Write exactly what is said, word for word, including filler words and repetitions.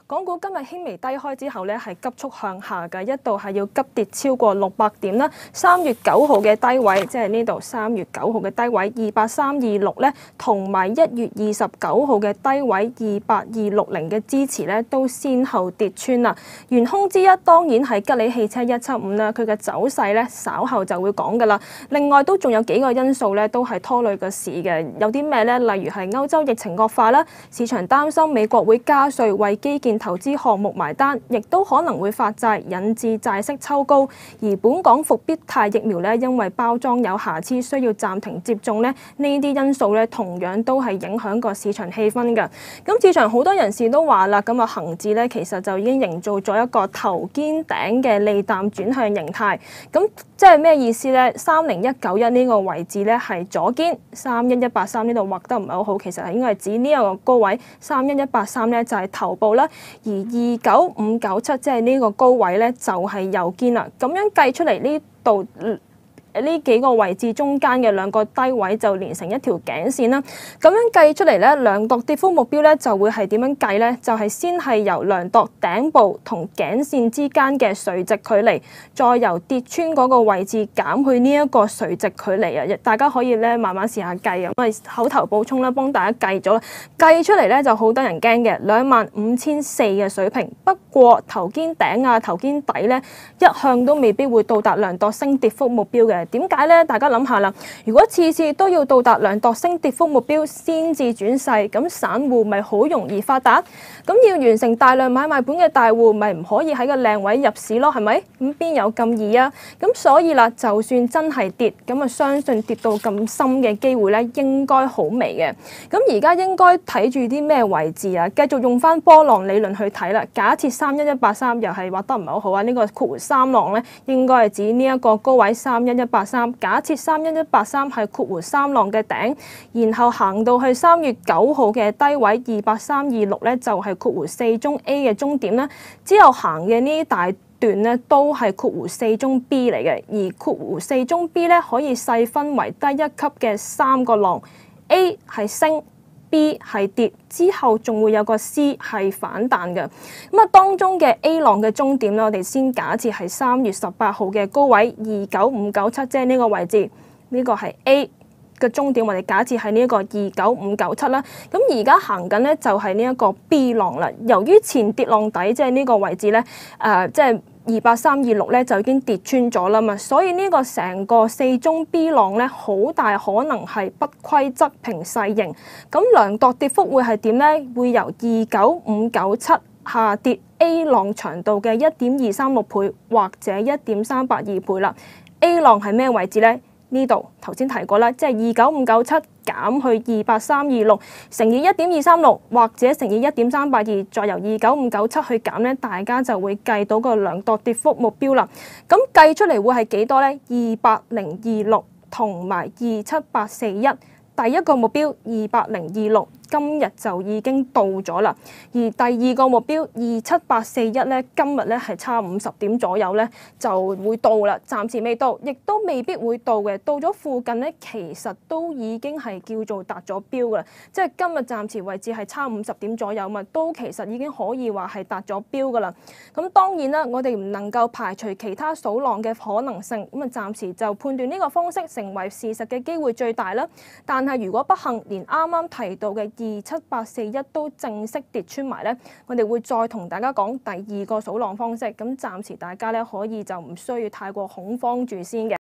港股今日輕微低開之後咧，係急速向下嘅，一度係要急跌超過六百點啦。三月九號嘅低位，即係呢度三月九號嘅低位二八三二六咧，同埋一月二十九號嘅低位二八二六零嘅支持咧，都先後跌穿啦。元兇之一當然係吉利汽車一七五啦，佢嘅走勢咧稍後就會講㗎啦。另外都仲有幾個因素咧，都係拖累個市嘅，有啲咩咧？例如係歐洲疫情惡化啦，市場擔心美國會加稅為基建投資項目埋單，亦都可能會發債引致債息抽高。而本港復必泰疫苗咧，因為包裝有瑕疵，需要暫停接種咧，呢啲因素咧同樣都係影響個市場氣氛㗎。咁市場好多人士都話啦，咁啊恒指咧其實就已經營造咗一個頭肩頂嘅利淡轉向形態。咁即係咩意思咧？三零一九一呢個位置咧係左肩，三一一八三呢度畫得唔係好好，其實係應該係指呢一個高位，三一一八三咧就係頭部啦，而二九五九七即係呢個高位咧就係右肩啦。咁樣計出嚟呢度。呢幾個位置中間嘅兩個低位就連成一條頸線啦。咁樣計出嚟咧，量度跌幅目標咧就會係點樣計咧？就係先係由量度頂部同頸線之間嘅垂直距離，再由跌穿嗰個位置減去呢一個垂直距離啊！大家可以咧慢慢試下計啊。咁啊口頭補充啦，幫大家計咗啦，計出嚟咧就好得人驚嘅兩萬五千四嘅水平。不過頭肩頂啊、頭肩底咧一向都未必會到達量度升跌幅目標嘅。點解咧？大家諗下啦，如果次次都要到達量度升跌幅目標先至轉勢，咁散戶咪好容易發達？咁要完成大量買賣本嘅大戶，咪唔可以喺個靚位入市咯？係咪？咁邊有咁易啊？咁所以啦，就算真係跌，咁啊相信跌到咁深嘅機會咧，應該好微嘅。咁而家應該睇住啲咩位置啊？繼續用翻波浪理論去睇啦。假設三一一八三又係畫得唔係好好啊，呢、這個括弧三浪咧，應該係指呢一個高位三一一八三。假設三一一八三係括弧三浪嘅頂，然後行到去三月九號嘅低位二八三二六咧，就係括弧四中 A 嘅終點啦。之後行嘅呢大段咧，都係括弧四中 B 嚟嘅，而括弧四中 B 咧可以細分為低一級嘅三個浪 ，A 係升。B 係跌，之後仲會有個 C 係反彈嘅。咁啊，當中嘅 A 浪嘅終點咧，我哋先假設係三月十八號嘅高位二九五九七，即係呢個位置，呢、這個係 A 嘅終點。我哋假設係呢一個二九五九七啦。咁而家行緊咧就係呢一個 B 浪啦。由於前跌浪底即係呢個位置咧，誒、呃、即係。二八三二六咧就已經跌穿咗啦嘛，所以呢個成個四中 B 浪咧，好大可能係不規則平細型。咁量度跌幅會係點咧？會由二九五九七下跌 A 浪長度嘅一點二三六倍或者一點三八二倍啦。A 浪係咩位置咧？呢度頭先提過啦，即係二九五九七減去二八三二六乘以一點二三六或者乘以一點三八二，再由二九五九七去減咧，大家就會計到個量度跌幅目標啦。咁計出嚟會係幾多咧？二八零二六同埋二七八四一，第一個目標二八零二六。今日就已經到咗啦，而第二個目標二七八四一咧，今日咧係差五十點左右咧就會到啦，暫時未到，亦都未必會到嘅。到咗附近咧，其實都已經係叫做達咗標㗎啦，即係今日暫時位置係差五十點左右嘛，都其實已經可以話係達咗標㗎啦。咁當然啦，我哋唔能夠排除其他數浪嘅可能性，咁啊暫時就判斷呢個方式成為事實嘅機會最大啦。但係如果不幸連啱啱提到嘅二七八四一都正式跌穿埋咧，我哋會再同大家講第二個數浪方式。咁暫時大家咧可以就唔需要太過恐慌住先嘅。